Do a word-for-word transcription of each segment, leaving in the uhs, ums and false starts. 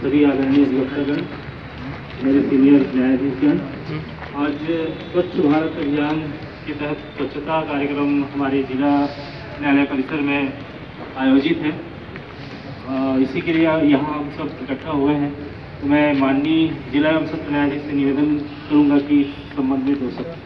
सभी आदरणीय अधिवक्तागण, मेरे सीनियर न्यायाधीशगण, आज स्वच्छ भारत अभियान के तहत स्वच्छता कार्यक्रम हमारे जिला न्यायालय परिसर में आयोजित है। इसी के लिए यहाँ हम सब इकट्ठा हुए हैं। तो मैं माननीय जिला एवं सत्र न्यायाधीश से निवेदन करूँगा कि इस संबंध में दो शब्द।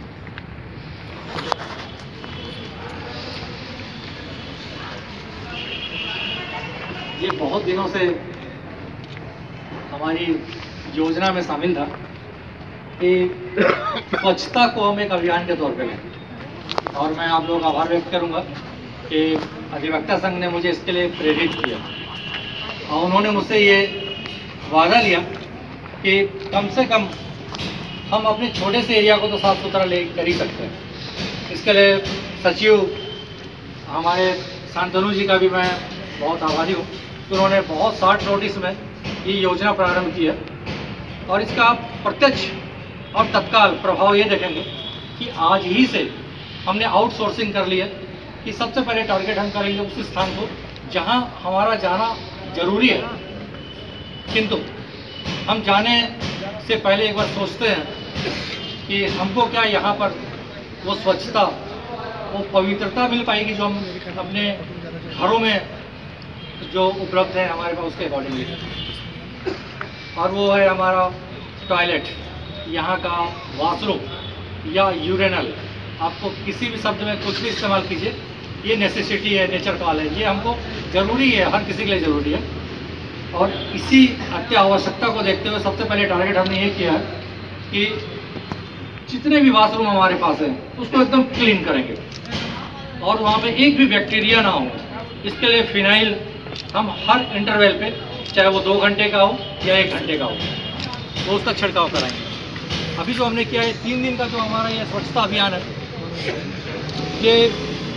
ये बहुत दिनों से हमारी योजना में शामिल था कि स्वच्छता को हम एक अभियान के तौर पे लें, और मैं आप लोगों का आभार व्यक्त करूंगा कि अधिवक्ता संघ ने मुझे इसके लिए प्रेरित किया और उन्होंने मुझसे ये वादा लिया कि कम से कम हम अपने छोटे से एरिया को तो साफ सुथरा ले कर ही सकते हैं। इसके लिए सचिव हमारे शांतनु जी का भी मैं बहुत आभारी हूँ। तो उन्होंने बहुत शॉर्ट नोटिस में ये योजना प्रारंभ की है और इसका प्रत्यक्ष और तत्काल प्रभाव ये देखेंगे कि आज ही से हमने आउटसोर्सिंग कर ली है कि सबसे पहले टारगेट हम करेंगे उस स्थान को जहां हमारा जाना जरूरी है, किंतु हम जाने से पहले एक बार सोचते हैं कि हमको क्या यहाँ पर वो स्वच्छता, वो पवित्रता मिल पाएगी जो हम अपने घरों में जो उपलब्ध है हमारे पास उसके अकॉर्डिंगली। और वो है हमारा टॉयलेट, यहाँ का वॉशरूम या यूरेनल, आपको किसी भी शब्द में कुछ भी इस्तेमाल कीजिए, ये नेसेसिटी है, नेचर कॉल है, ये हमको ज़रूरी है, हर किसी के लिए ज़रूरी है। और इसी अत्यावश्यकता को देखते हुए सबसे पहले टारगेट हमने ये किया है कि जितने भी वॉशरूम हमारे पास हैं उसको एकदम क्लीन करेंगे और वहाँ पे एक भी बैक्टीरिया ना हो। इसके लिए फिनाइल हम हर इंटरवल पे, चाहे वो दो घंटे का हो या एक घंटे का हो, तो उसका छिड़काव कराएंगे। अभी जो हमने किया है तीन दिन का जो हमारा ये स्वच्छता अभियान है, ये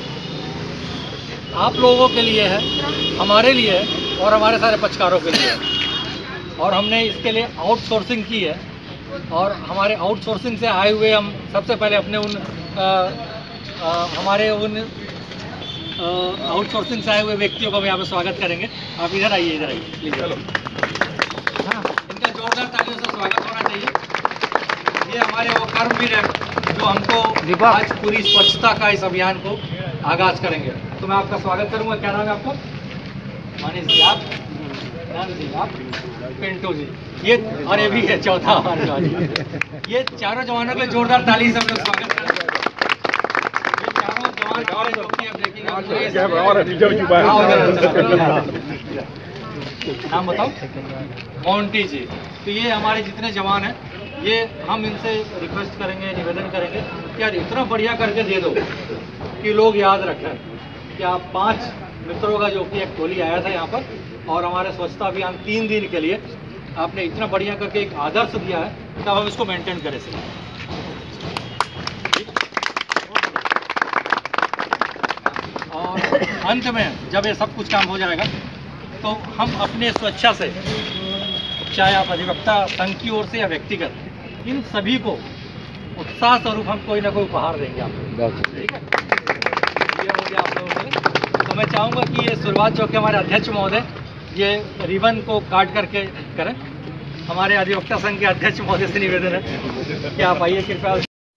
आप लोगों के लिए है, हमारे लिए है और हमारे सारे पक्षकारों के लिए है। और हमने इसके लिए आउटसोर्सिंग की है और हमारे आउटसोर्सिंग से आए हुए हम सबसे पहले अपने उन आ, आ, हमारे उन आउटसोर्सिंग से आए हुए व्यक्तियों का भी यहाँ पे स्वागत करेंगे। आप इधर आइए, इधर आइए प्लीज। हाँ, इनका जोरदार तालियों से स्वागत होना चाहिए। ये हमारे वो कर्मवीर हैं जो हमको आज पूरी स्वच्छता का इस अभियान को आगाज करेंगे। तो मैं आपका स्वागत करूंगा। क्या नाम है आपका? मनीष जी। आप? जी। आप? पिंटू जी। ये और ये भी है चौथा हमारे जवान। ये चारों जवानों के जोरदार ताली से हम लोग स्वागत करेंगे। नाम बताओ? मोंटी जी। तो ये हमारे जितने जवान हैं, ये हम इनसे रिक्वेस्ट करेंगे, निवेदन करेंगे कि यार इतना बढ़िया करके दे दो कि लोग याद रखें कि आप पांच मित्रों का जो कि एक टोली आया था यहाँ पर और हमारे स्वच्छता अभियान तीन दिन के लिए आपने इतना बढ़िया करके एक आदर्श दिया है, तब हम इसको मेंटेन करें सही। और अंत में जब ये सब कुछ काम हो जाएगा तो हम अपने स्वेच्छा से, चाहे आप अधिवक्ता संघ की ओर से या व्यक्तिगत, इन सभी को उत्साह स्वरूप हम कोई ना कोई उपहार देंगे आपको। ठीक है, ये हो गया आप लोगों के लिए। तो मैं चाहूँगा कि ये शुरुआत जो कि हमारे अध्यक्ष महोदय ये रिबन को काट करके करें। हमारे अधिवक्ता संघ के अध्यक्ष महोदय से निवेदन है कि आप आइए कृपया।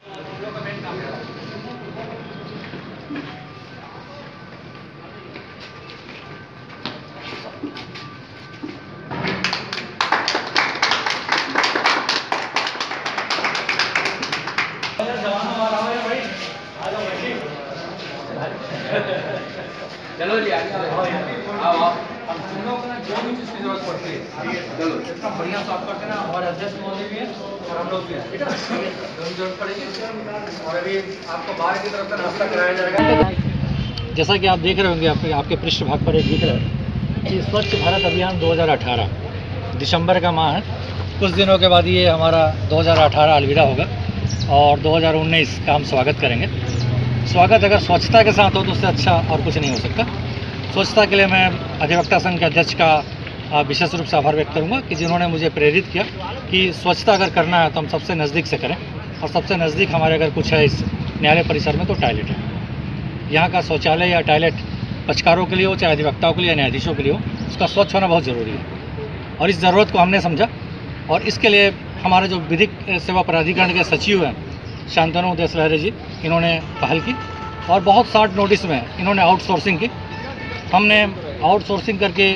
चलो जी, आओ आओ। हम तुम लोग को ना जो भी चीज़ की जरूरत पड़ती है, चलो इतना बढ़िया साफ करते ना। हमारे अध्यक्ष महोदय भी है और हम लोग भी हैं, ठीक है। जो भी जरूरत पड़ेगी। और अभी आपको बाहर की तरफ से नाश्ता कराया जाएगा। जैसा कि आप देख रहे होंगे, आपके आपके पृष्ठ भाग पर एक दिख रहा है कि स्वच्छ भारत अभियान दो हज़ार अठारह दिसंबर का माह है। कुछ दिनों के बाद ये हमारा दो हज़ार अठारह अलविदा होगा और दो हज़ार उन्नीस का हम स्वागत करेंगे। स्वागत अगर स्वच्छता के साथ हो तो उससे अच्छा और कुछ नहीं हो सकता। स्वच्छता के लिए मैं अधिवक्ता संघ के अध्यक्ष का विशेष रूप से आभार व्यक्त करूंगा कि जिन्होंने मुझे प्रेरित किया कि स्वच्छता अगर करना है तो हम सबसे नज़दीक से करें, और सबसे नज़दीक हमारे अगर कुछ है इस न्यायालय परिसर में तो टॉयलेट है। यहाँ का शौचालय या टॉयलेट पक्षकारों के लिए हो, चाहे अधिवक्ताओं के लिए या न्यायाधीशों के लिए हो, उसका स्वच्छ होना बहुत ज़रूरी है। और इस ज़रूरत को हमने समझा और इसके लिए हमारे जो विधिक सेवा प्राधिकरण के सचिव हैं शांतनु देसलहरे जी, इन्होंने पहल की और बहुत शॉर्ट नोटिस में इन्होंने आउटसोर्सिंग की। हमने आउटसोर्सिंग करके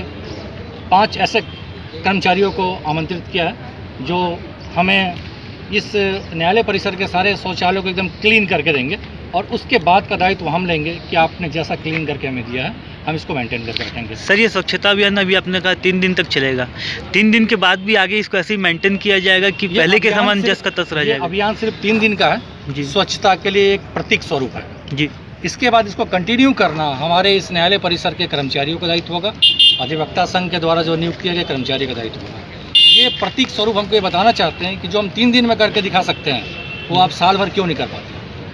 पांच ऐसे कर्मचारियों को आमंत्रित किया है जो हमें इस न्यायालय परिसर के सारे शौचालयों को एकदम क्लीन करके देंगे और उसके बाद का दायित्व हम लेंगे कि आपने जैसा क्लीन करके हमें दिया है हम इसको मेंटेन करके रखेंगे। सर, ये स्वच्छता अभियान अभी आपने कहा तीन दिन तक चलेगा, तीन दिन के बाद भी आगे इसको ऐसे ही मेंटेन किया जाएगा कि पहले के समान जस का तस रह जाएगा? अभियान सिर्फ तीन दिन का है जी, स्वच्छता के लिए एक प्रतीक स्वरूप है जी। इसके बाद इसको कंटिन्यू करना हमारे इस न्यायालय परिसर के कर्मचारियों का दायित्व होगा, अधिवक्ता संघ के द्वारा जो नियुक्त किए गए कर्मचारी का दायित्व होगा। ये प्रतीक स्वरूप हमको ये बताना चाहते हैं कि जो हम तीन दिन में करके दिखा सकते हैं वो आप साल भर क्यों नहीं कर पाते।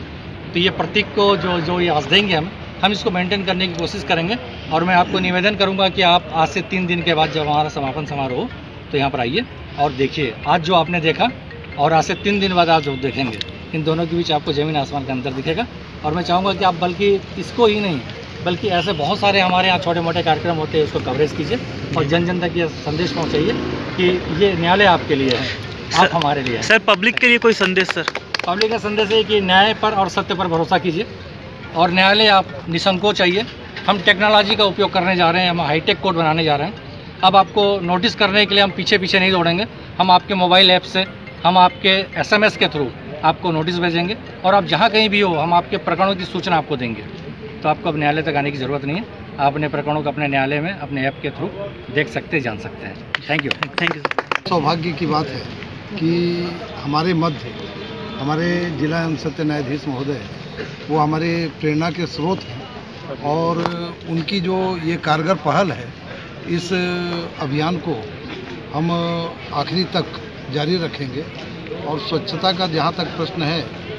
तो ये प्रतीक को जो जो ये आज देंगे हम हम इसको मेंटेन करने की कोशिश करेंगे और मैं आपको निवेदन करूंगा कि आप आज से तीन दिन के बाद जब हमारा समापन समारोह हो तो यहाँ पर आइए और देखिए आज जो आपने देखा और आज से तीन दिन बाद आप जो देखेंगे इन दोनों के बीच आपको ज़मीन आसमान का अंतर दिखेगा। और मैं चाहूँगा कि आप बल्कि इसको ही नहीं बल्कि ऐसे बहुत सारे हमारे यहाँ छोटे मोटे कार्यक्रम होते हैं उसको कवरेज कीजिए और जन जन तक ये संदेश पहुँचाइए कि ये न्यायालय आपके लिए है, आप हमारे लिए हैं। सर, पब्लिक के लिए कोई संदेश? सर, पब्लिक का संदेश है कि न्याय पर और सत्य पर भरोसा कीजिए और न्यायालय आप निसंकोच आइए। हम टेक्नोलॉजी का उपयोग करने जा रहे हैं, हम हाईटेक कोड बनाने जा रहे हैं। अब आपको नोटिस करने के लिए हम पीछे पीछे नहीं दौड़ेंगे, हम आपके मोबाइल ऐप से हम आपके एसएमएस के थ्रू आपको नोटिस भेजेंगे और आप जहाँ कहीं भी हो हम आपके प्रकरणों की सूचना आपको देंगे। तो आपको अब न्यायालय तक आने की ज़रूरत नहीं है, आप अपने प्रकरणों को अपने न्यायालय में अपने ऐप के थ्रू देख सकते जान सकते हैं। Thank you thank you. सौभाग्य की बात है कि हमारे मध्य हमारे जिला एवं सत्य न्यायाधीश महोदय वो हमारे प्रेरणा के स्रोत हैं और उनकी जो ये कारगर पहल है इस अभियान को हम आखिरी तक जारी रखेंगे। और स्वच्छता का जहाँ तक प्रश्न है,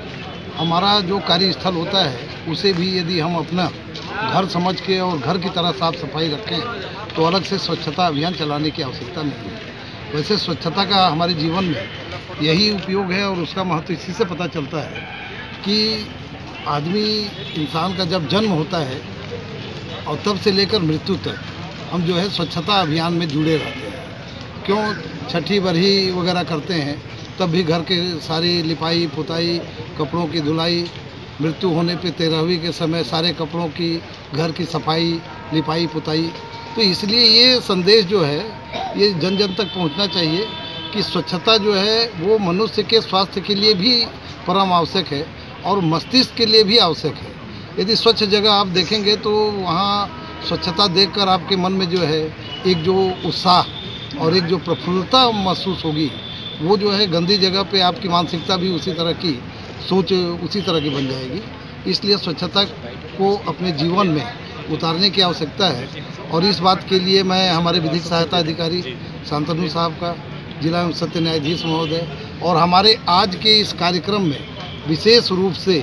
हमारा जो कार्यस्थल होता है उसे भी यदि हम अपना घर समझ के और घर की तरह साफ सफाई रखें तो अलग से स्वच्छता अभियान चलाने की आवश्यकता नहीं है। वैसे स्वच्छता का हमारे जीवन में यही उपयोग है और उसका महत्व इसी से पता चलता है कि आदमी इंसान का जब जन्म होता है और तब से लेकर मृत्यु तक हम जो है स्वच्छता अभियान में जुड़े रहते हैं। क्यों छठी बरही वगैरह करते हैं तब भी घर के सारी लिपाई पुताई, कपड़ों की धुलाई, मृत्यु होने पे तेरहवीं के समय सारे कपड़ों की घर की सफाई, लिपाई पुताई। तो इसलिए ये संदेश जो है ये जन जन तक पहुंचना चाहिए कि स्वच्छता जो है वो मनुष्य के स्वास्थ्य के लिए भी परम आवश्यक है और मस्तिष्क के लिए भी आवश्यक है। यदि स्वच्छ जगह आप देखेंगे तो वहाँ स्वच्छता देखकर आपके मन में जो है एक जो उत्साह और एक जो प्रफुल्लता महसूस होगी, वो जो है गंदी जगह पे आपकी मानसिकता भी उसी तरह की, सोच उसी तरह की बन जाएगी। इसलिए स्वच्छता को अपने जीवन में उतारने की आवश्यकता है और इस बात के लिए मैं हमारे विधिक सहायता अधिकारी शांतनु साहब का, जिला एवं सत्य न्यायाधीश महोदय और हमारे आज के इस कार्यक्रम में विशेष रूप से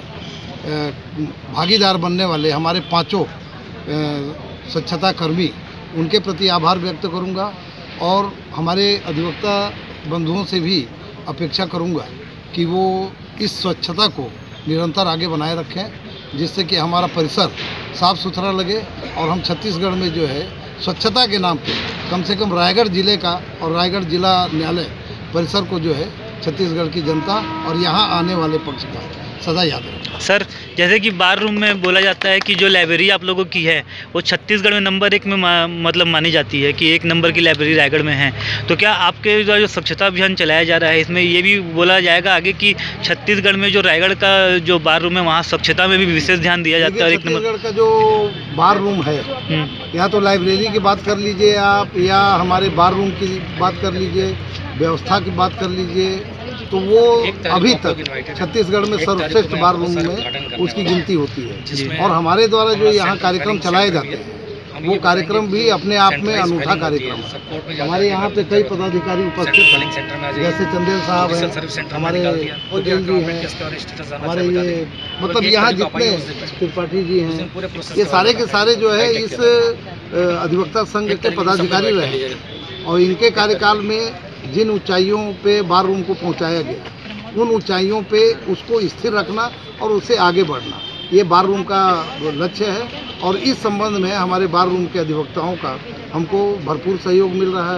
भागीदार बनने वाले हमारे पांचों स्वच्छता कर्मी, उनके प्रति आभार व्यक्त करूंगा और हमारे अधिवक्ता बंधुओं से भी अपेक्षा करूंगा कि वो इस स्वच्छता को निरंतर आगे बनाए रखें जिससे कि हमारा परिसर साफ सुथरा लगे और हम छत्तीसगढ़ में जो है स्वच्छता के नाम पे कम से कम रायगढ़ जिले का और रायगढ़ जिला न्यायालय परिसर को जो है छत्तीसगढ़ की जनता और यहाँ आने वाले पक्ष का सदा याद रखें। सर, जैसे कि बार रूम में बोला जाता है कि जो लाइब्रेरी आप लोगों की है वो छत्तीसगढ़ में नंबर एक में मा, मतलब मानी जाती है कि एक नंबर की लाइब्रेरी रायगढ़ में है, तो क्या आपके जो स्वच्छता अभियान चलाया जा रहा है इसमें ये भी बोला जाएगा आगे कि छत्तीसगढ़ में जो रायगढ़ का जो बार रूम है वहाँ स्वच्छता में भी विशेष ध्यान दिया जाता है? और एक नंबर का जो बार रूम है, या तो लाइब्रेरी की बात कर लीजिए आप या हमारे बार रूम की बात कर लीजिए, व्यवस्था की बात कर लीजिए, तो वो अभी तक छत्तीसगढ़ में सर्वश्रेष्ठ बार रूम में उसकी गिनती होती है। और हमारे द्वारा जो यहाँ कार्यक्रम चलाए जाते हैं वो कार्यक्रम भी अपने आप में अनूठा कार्यक्रम है। हमारे यहाँ पे कई पदाधिकारी उपस्थित हैं, जैसे चंदेल साहब हैं, हमारे पटेल जी हैं, हमारे ये मतलब यहाँ जितने त्रिपाठी जी हैं, ये सारे के सारे जो है इस अधिवक्ता संघ के पदाधिकारी रहे और इनके कार्यकाल में जिन ऊंचाइयों पे बार रूम को पहुंचाया गया उन ऊंचाइयों पे उसको स्थिर रखना और उससे आगे बढ़ना, ये बार रूम का लक्ष्य है। और इस संबंध में हमारे बार रूम के अधिवक्ताओं का हमको भरपूर सहयोग मिल रहा है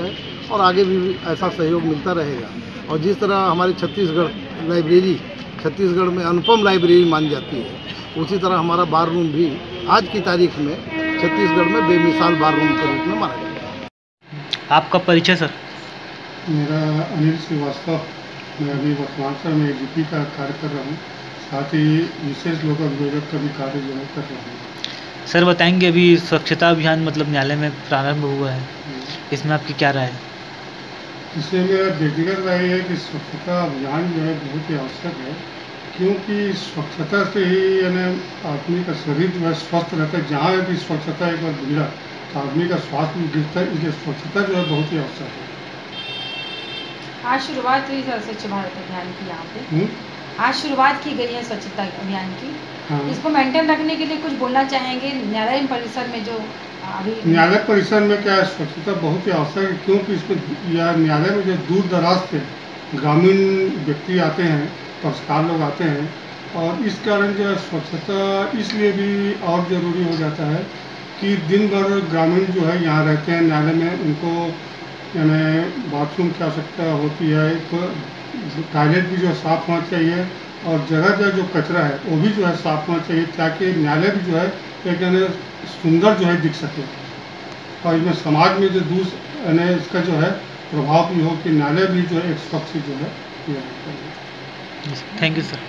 और आगे भी ऐसा सहयोग मिलता रहेगा। और जिस तरह हमारी छत्तीसगढ़ लाइब्रेरी छत्तीसगढ़ में अनुपम लाइब्रेरी मानी जाती है, उसी तरह हमारा बार रूम भी आज की तारीख में छत्तीसगढ़ में बेमिसाल बार रूम के रूप में माना जाता है। आपका परिचय सर? मेरा अनिल श्रीवास्तव, मैं अभी वर्तमान समय में जीपी का कार्य कर रहा हूँ, साथ ही विशेष लोक अभियोजक का भी कार्य जो है कर रहा हूँ। सर बताएंगे, अभी स्वच्छता अभियान मतलब न्यायालय में प्रारंभ हुआ है, इसमें आपकी क्या राय है? इससे मेरा व्यक्तिगत राय है कि स्वच्छता अभियान जो है बहुत ही आवश्यक है, क्योंकि स्वच्छता से ही यानी आदमी का शरीर जो है स्वस्थ रहता है। जहाँ भी स्वच्छता एक बार बिगड़ा तो आदमी का स्वास्थ्य भी गिरता है, इसलिए स्वच्छता जो है बहुत ही आवश्यक है। आज शुरुआत हुई सर स्वच्छ भारत अभियान की यहाँ पे। हुँ? आज शुरुआत की गई है स्वच्छता अभियान की। हाँ। इसको मेंटेन रखने के लिए कुछ बोलना चाहेंगे? न्यायालय परिसर में जो अभी न्यायालय परिसर में क्या है, स्वच्छता बहुत ही आवश्यक है, क्योंकि इसमें या न्यायालय में जो दूर दराज से ग्रामीण व्यक्ति आते हैं, पत्रकार लोग आते हैं, और इस कारण जो है स्वच्छता इसलिए भी और ज़रूरी हो जाता है कि दिन भर ग्रामीण जो है यहाँ रहते हैं न्यायालय में, उनको यानी बाथरूम की आवश्यकता होती है, तो टॉयलेट भी जो है साफ़ होना चाहिए, और जगह जगह जो कचरा है वो भी जो है साफ़ होना चाहिए, ताकि न्यायालय भी जो है एक यानी सुंदर जो है दिख सके, और इसमें समाज में जो दूर यानी इसका जो है प्रभाव भी हो कि न्यायालय भी जो है एक स्वच्छ जो है किया जाता है। Thank you sir.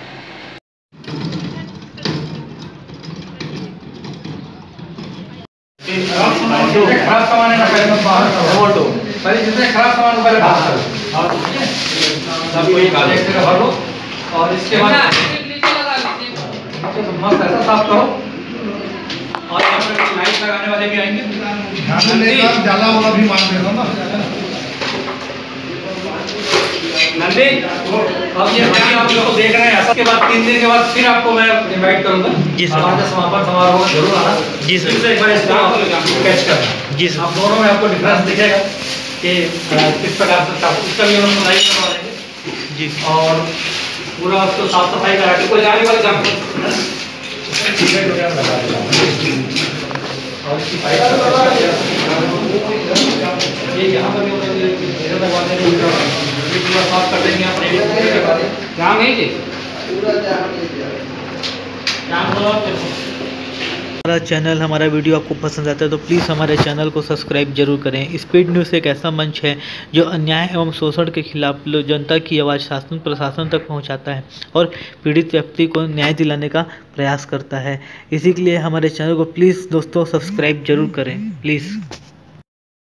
खराब सामान है ना, पहले मत बाहर करो, पहले जितने खराब सामान पहले बाहर करो, सब कोई काले एक जगह भर लो, और इसके बाद मस्त ऐसा साफ करो। और यहाँ पर लाइट लगाने वाले भी आएंगे, जाला वाला भी मान देना ना। नंदी, अब ये वीडियो आप लोग देख रहे हैं, इसके बाद तीन दिन के बाद फिर आपको मैं इनवाइट करूंगा जी सर। हमारे समापन समारोह में जरूर आना जी सर। फिर से एक बार इसको कैच करना जी सर। आप दोनों में आपको डिफरेंस दिखेगा कि किस प्रकार से साफ, उसका भी हम सुनाई करवा देंगे जी। और पूरा उसको साफ सफाई करा के कोई जाने वाले काम और इसकी पाइप ये यहाँ पर भी पूरा साफ कर देंगे आप काम है जी हमारा चैनल, हमारा वीडियो आपको पसंद आता है तो प्लीज़ हमारे चैनल को सब्सक्राइब जरूर करें। स्पीड न्यूज़ एक ऐसा मंच है जो अन्याय एवं शोषण के खिलाफ जनता की आवाज़ शासन प्रशासन तक पहुंचाता है और पीड़ित व्यक्ति को न्याय दिलाने का प्रयास करता है। इसी के लिए हमारे चैनल को प्लीज़ दोस्तों सब्सक्राइब जरूर करें, प्लीज़।